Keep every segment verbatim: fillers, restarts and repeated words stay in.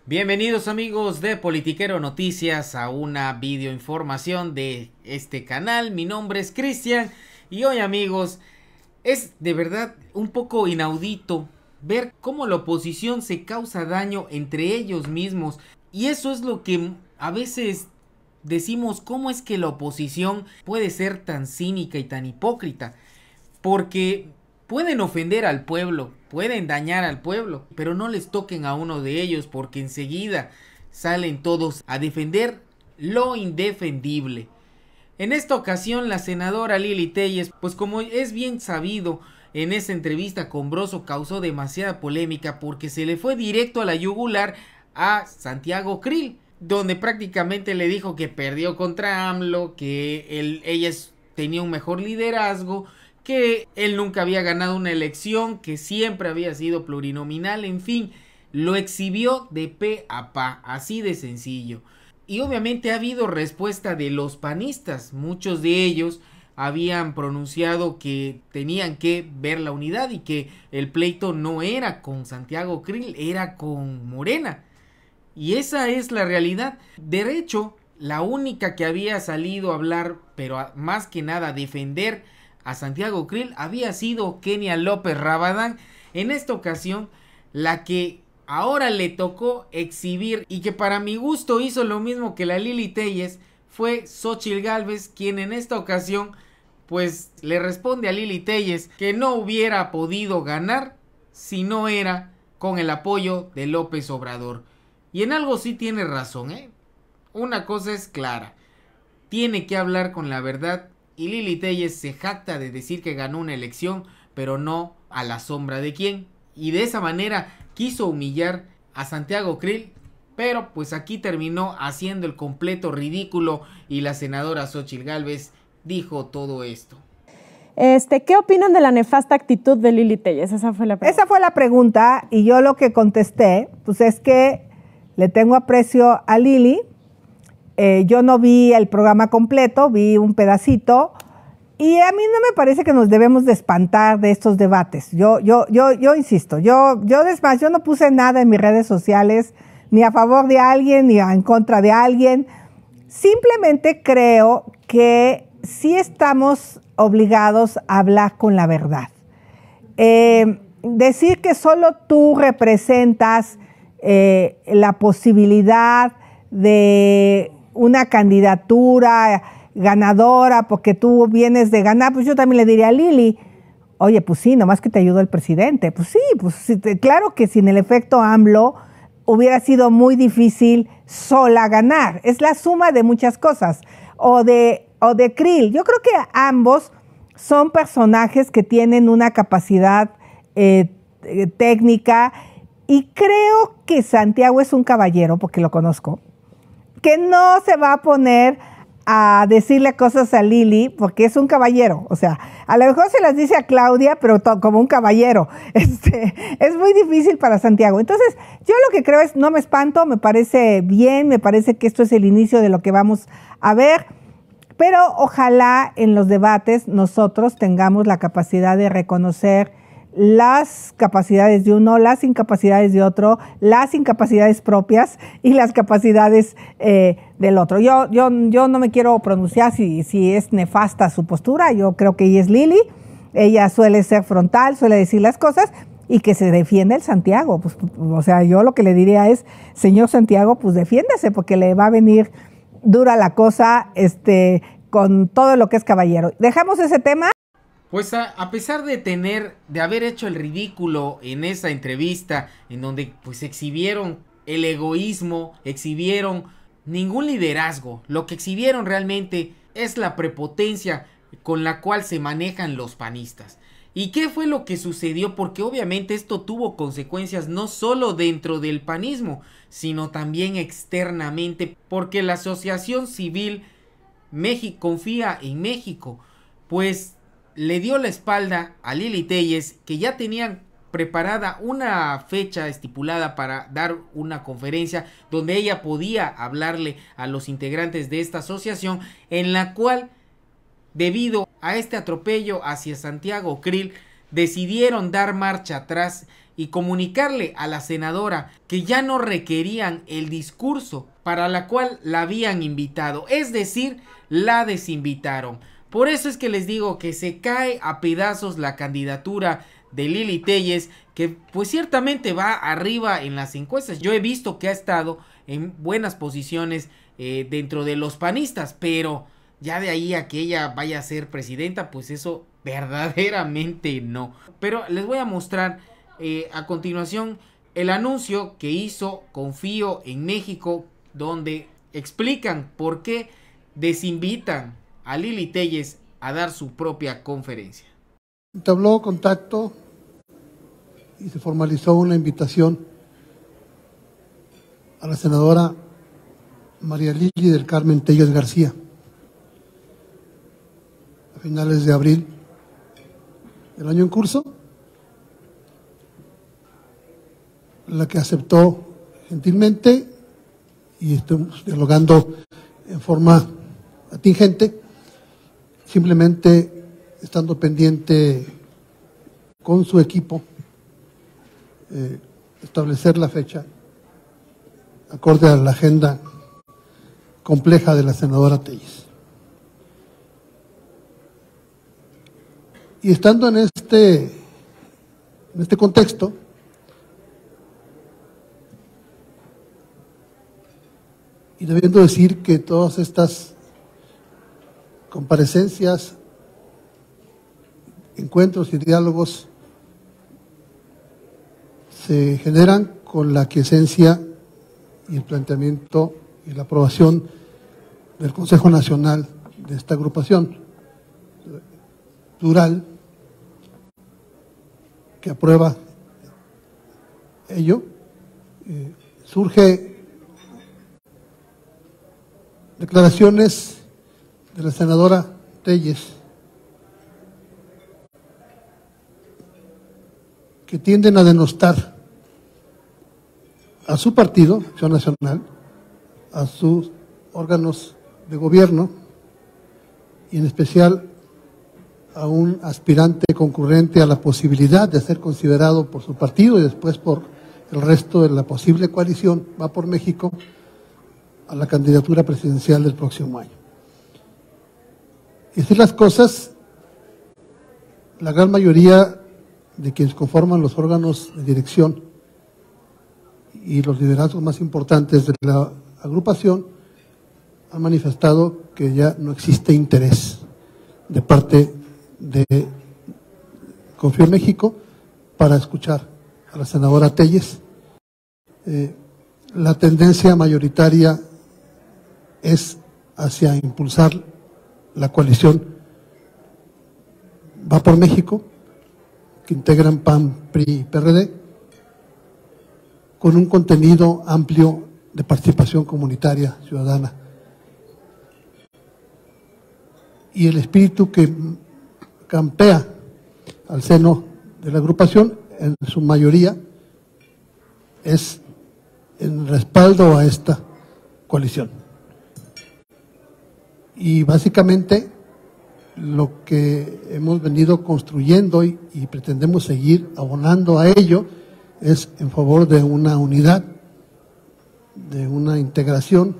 Bienvenidos amigos de Politiquero Noticias a una videoinformación de este canal. Mi nombre es Cristian y hoy amigos es de verdad un poco inaudito ver cómo la oposición se causa daño entre ellos mismos. Y eso es lo que a veces decimos, cómo es que la oposición puede ser tan cínica y tan hipócrita. Porque pueden ofender al pueblo, pueden dañar al pueblo, pero no les toquen a uno de ellos porque enseguida salen todos a defender lo indefendible. En esta ocasión la senadora Lili Téllez, pues como es bien sabido, en esa entrevista con Broso causó demasiada polémica porque se le fue directo a la yugular a Santiago Krill, donde prácticamente le dijo que perdió contra AMLO, que él, ella tenía un mejor liderazgo, que él nunca había ganado una elección, que siempre había sido plurinominal, en fin, lo exhibió de pe a pa, así de sencillo. Y obviamente ha habido respuesta de los panistas, muchos de ellos habían pronunciado que tenían que ver la unidad y que el pleito no era con Santiago Krill, era con Morena. Y esa es la realidad. De hecho, la única que había salido a hablar, pero a, más que nada a defender a Santiago Krill, había sido Kenia López Rabadán. En esta ocasión, la que ahora le tocó exhibir y que para mi gusto hizo lo mismo que la Lili Téllez fue Xóchitl Gálvez, quien en esta ocasión pues le responde a Lili Téllez que no hubiera podido ganar si no era con el apoyo de López Obrador. Y en algo sí tiene razón, ¿eh? Una cosa es clara, tiene que hablar con la verdad. Y Lili Téllez se jacta de decir que ganó una elección, pero no a la sombra de quién. Y de esa manera quiso humillar a Santiago Krill, pero pues aquí terminó haciendo el completo ridículo y la senadora Xóchitl Gálvez dijo todo esto. Este, ¿qué opinan de la nefasta actitud de Lili Téllez? Esa fue la pregunta. Esa fue la pregunta y yo lo que contesté, pues es que le tengo aprecio a Lili. Eh, yo no vi el programa completo, vi un pedacito y a mí no me parece que nos debemos de espantar de estos debates. Yo, yo, yo, yo insisto, yo, yo, es más, yo no puse nada en mis redes sociales ni a favor de alguien ni en contra de alguien. Simplemente creo que sí estamos obligados a hablar con la verdad. Eh, decir que solo tú representas eh, la posibilidad de una candidatura ganadora porque tú vienes de ganar, pues yo también le diría a Lili, oye, pues sí, nomás que te ayudó el presidente. Pues sí, pues sí, claro que sin el efecto AMLO hubiera sido muy difícil sola ganar. Es la suma de muchas cosas. O de, o de Krill. Yo creo que ambos son personajes que tienen una capacidad eh, técnica y creo que Santiago es un caballero, porque lo conozco, que no se va a poner a decirle cosas a Lili porque es un caballero. O sea, a lo mejor se las dice a Claudia, pero como un caballero. Este, es muy difícil para Santiago. Entonces, yo lo que creo es, no me espanto, me parece bien, me parece que esto es el inicio de lo que vamos a ver, pero ojalá en los debates nosotros tengamos la capacidad de reconocer las capacidades de uno, las incapacidades de otro, las incapacidades propias y las capacidades eh, del otro. Yo, yo, yo no me quiero pronunciar si, si es nefasta su postura, yo creo que ella es Lili, ella suele ser frontal, suele decir las cosas y que se defienda el Santiago. Pues, o sea, yo lo que le diría es, señor Santiago, pues defiéndase porque le va a venir dura la cosa este, con todo lo que es caballero. Dejamos ese tema. Pues a, a pesar de tener, de haber hecho el ridículo en esa entrevista, en donde pues exhibieron el egoísmo, exhibieron ningún liderazgo, lo que exhibieron realmente es la prepotencia con la cual se manejan los panistas. ¿Y qué fue lo que sucedió? Porque obviamente esto tuvo consecuencias no solo dentro del panismo, sino también externamente, porque la Asociación Civil México Confía en México, pues le dio la espalda a Lili Téllez, que ya tenían preparada una fecha estipulada para dar una conferencia donde ella podía hablarle a los integrantes de esta asociación, en la cual, debido a este atropello hacia Santiago Krill, decidieron dar marcha atrás y comunicarle a la senadora que ya no requerían el discurso para la cual la habían invitado, es decir, la desinvitaron. Por eso es que les digo que se cae a pedazos la candidatura de Lili Téllez, que pues ciertamente va arriba en las encuestas. Yo he visto que ha estado en buenas posiciones eh, dentro de los panistas, pero ya de ahí a que ella vaya a ser presidenta, pues eso verdaderamente no. Pero les voy a mostrar eh, a continuación el anuncio que hizo Confío en México, donde explican por qué desinvitan a Lili Téllez a dar su propia conferencia. Entabló contacto y se formalizó una invitación a la senadora María Lili del Carmen Téllez García a finales de abril del año en curso, la que aceptó gentilmente, y estamos dialogando en forma atingente, simplemente estando pendiente con su equipo, eh, establecer la fecha acorde a la agenda compleja de la senadora Téllez. Y estando en este, en este contexto, y debiendo decir que todas estas comparecencias, encuentros y diálogos se generan con la aquiescencia y el planteamiento y la aprobación del Consejo Nacional de esta agrupación plural que aprueba ello, eh, surge declaraciones de la senadora Téllez que tienden a denostar a su partido, Acción Nacional, a sus órganos de gobierno y en especial a un aspirante concurrente a la posibilidad de ser considerado por su partido y después por el resto de la posible coalición Va por México a la candidatura presidencial del próximo año. Y así las cosas, la gran mayoría de quienes conforman los órganos de dirección y los liderazgos más importantes de la agrupación han manifestado que ya no existe interés de parte de Confío en México para escuchar a la senadora Téllez. Eh, la tendencia mayoritaria es hacia impulsar la coalición Va por México, que integran P A N, P R I y P R D, con un contenido amplio de participación comunitaria ciudadana. Y el espíritu que campea al seno de la agrupación, en su mayoría, es en respaldo a esta coalición. Y básicamente lo que hemos venido construyendo y, y pretendemos seguir abonando a ello es en favor de una unidad, de una integración,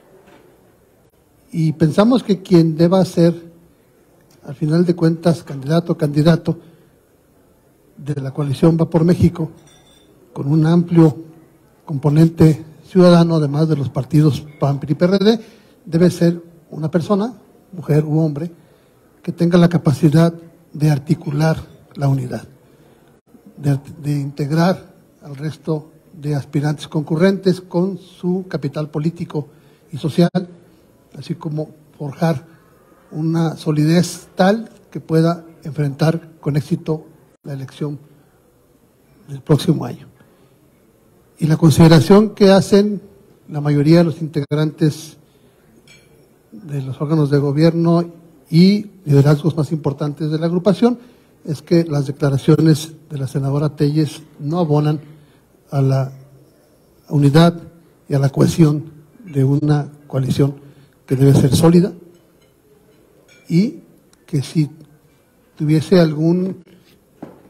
y pensamos que quien deba ser, al final de cuentas, candidato o candidato de la coalición Va por México, con un amplio componente ciudadano, además de los partidos P A N, P R I y P R D, debe ser una persona, mujer u hombre, que tenga la capacidad de articular la unidad, de, de integrar al resto de aspirantes concurrentes con su capital político y social, así como forjar una solidez tal que pueda enfrentar con éxito la elección del próximo año. Y la consideración que hacen la mayoría de los integrantes de los órganos de gobierno y liderazgos más importantes de la agrupación es que las declaraciones de la senadora Téllez no abonan a la unidad y a la cohesión de una coalición que debe ser sólida, y que si tuviese algún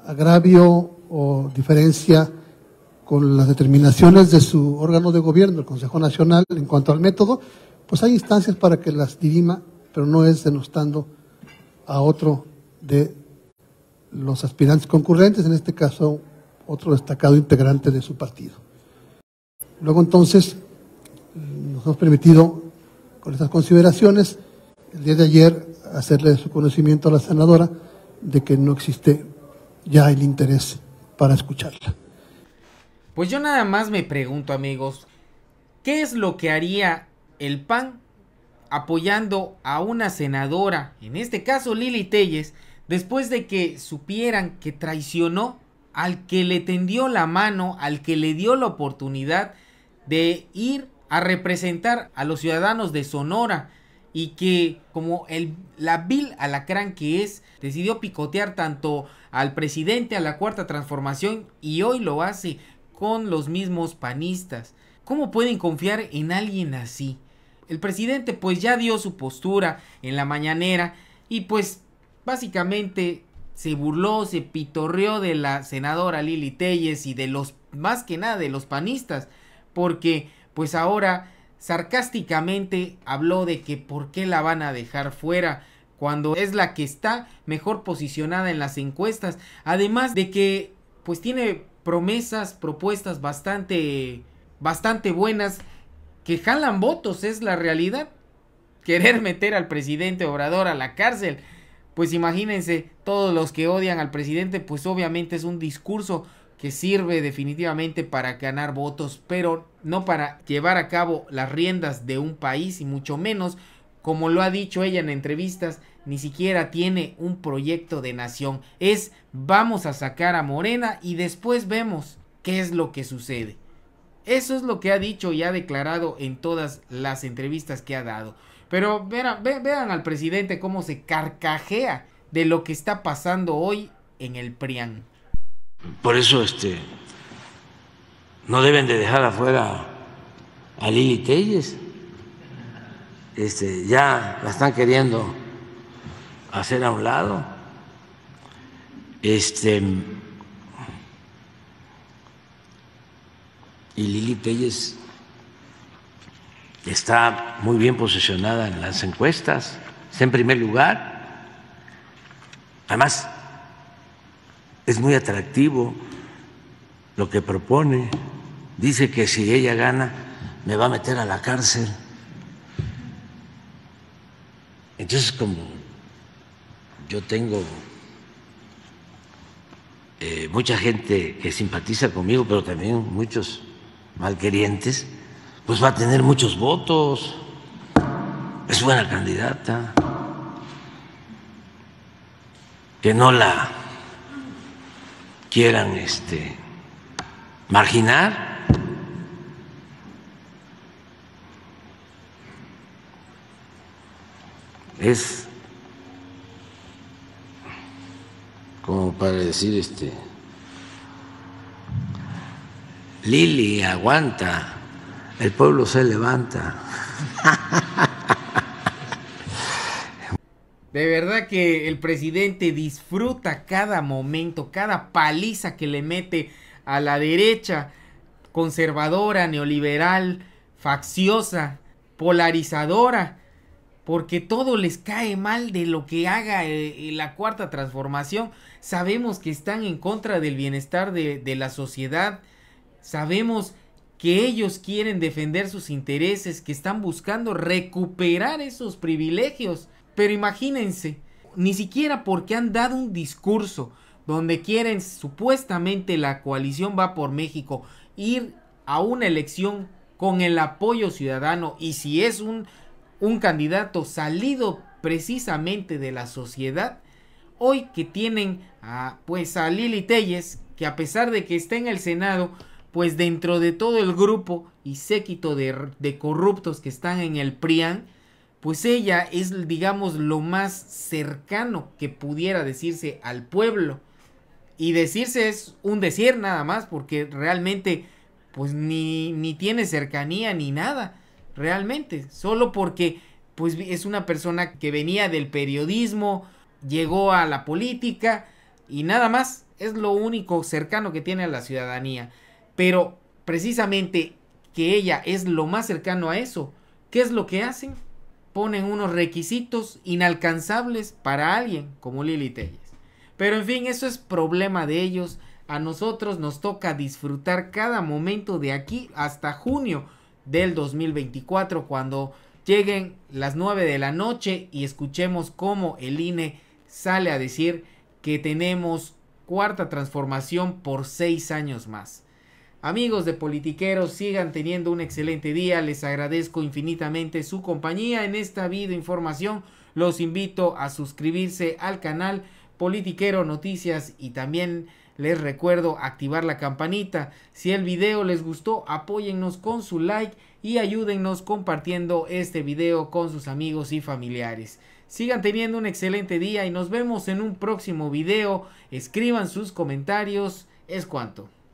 agravio o diferencia con las determinaciones de su órgano de gobierno, el Consejo Nacional, en cuanto al método, pues hay instancias para que las dirima, pero no es denostando a otro de los aspirantes concurrentes, en este caso otro destacado integrante de su partido. Luego entonces nos hemos permitido, con estas consideraciones, el día de ayer hacerle de su conocimiento a la senadora de que no existe ya el interés para escucharla. Pues yo nada más me pregunto, amigos, ¿qué es lo que haría el P A N apoyando a una senadora, en este caso Lili Téllez, después de que supieran que traicionó al que le tendió la mano, al que le dio la oportunidad de ir a representar a los ciudadanos de Sonora, y que como el, la vil alacrán que es, decidió picotear tanto al presidente, a la Cuarta Transformación, y hoy lo hace con los mismos panistas? ¿Cómo pueden confiar en alguien así? El presidente pues ya dio su postura en la mañanera y pues básicamente se burló, se pitorreó de la senadora Lili Téllez y de los, más que nada de los panistas, porque pues ahora sarcásticamente habló de que por qué la van a dejar fuera cuando es la que está mejor posicionada en las encuestas, además de que pues tiene promesas, propuestas bastante, bastante buenas que jalan votos, es la realidad. Querer meter al presidente Obrador a la cárcel, pues imagínense, todos los que odian al presidente, pues obviamente es un discurso que sirve definitivamente para ganar votos, pero no para llevar a cabo las riendas de un país, y mucho menos, como lo ha dicho ella en entrevistas, ni siquiera tiene un proyecto de nación. Es vamos a sacar a Morena y después vemos qué es lo que sucede. Eso es lo que ha dicho y ha declarado en todas las entrevistas que ha dado. Pero vean, ve, vean al presidente cómo se carcajea de lo que está pasando hoy en el P R I A N. Por eso este no deben de dejar afuera a Lili Téllez. Este, ya la están queriendo hacer a un lado. Este y Lili Téllez está muy bien posicionada en las encuestas, está en primer lugar. Además, es muy atractivo lo que propone. Dice que si ella gana, me va a meter a la cárcel. Entonces, como yo tengo eh, mucha gente que simpatiza conmigo, pero también muchos malquerientes, pues va a tener muchos votos. Es buena candidata. Que no la quieran este, marginar. Es como para decir, este, Lili, aguanta, el pueblo se levanta. De verdad que el presidente disfruta cada momento, cada paliza que le mete a la derecha conservadora, neoliberal, facciosa, polarizadora, porque todo les cae mal de lo que haga eh, la Cuarta Transformación. Sabemos que están en contra del bienestar de, de la sociedad, sabemos que ellos quieren defender sus intereses, que están buscando recuperar esos privilegios. Pero imagínense, ni siquiera porque han dado un discurso donde quieren supuestamente la coalición Va por México ir a una elección con el apoyo ciudadano, y si es un, un candidato salido precisamente de la sociedad, hoy que tienen a, pues a Lili Téllez, que a pesar de que está en el Senado, pues dentro de todo el grupo y séquito de, de corruptos que están en el P R I A N, pues ella es, digamos, lo más cercano que pudiera decirse al pueblo. Y decirse es un decir nada más, porque realmente pues ni, ni tiene cercanía ni nada, realmente. Solo porque pues es una persona que venía del periodismo, llegó a la política, y nada más, es lo único cercano que tiene a la ciudadanía. Pero precisamente que ella es lo más cercano a eso, ¿qué es lo que hacen? Ponen unos requisitos inalcanzables para alguien como Lili Téllez. Pero en fin, eso es problema de ellos. A nosotros nos toca disfrutar cada momento de aquí hasta junio del dos mil veinticuatro, cuando lleguen las nueve de la noche y escuchemos cómo el I N E sale a decir que tenemos cuarta transformación por seis años más. Amigos de Politiqueros, sigan teniendo un excelente día. Les agradezco infinitamente su compañía en esta video información. Los invito a suscribirse al canal Politiquero Noticias y también les recuerdo activar la campanita. Si el video les gustó, apóyennos con su like y ayúdennos compartiendo este video con sus amigos y familiares. Sigan teniendo un excelente día y nos vemos en un próximo video. Escriban sus comentarios. Es cuanto.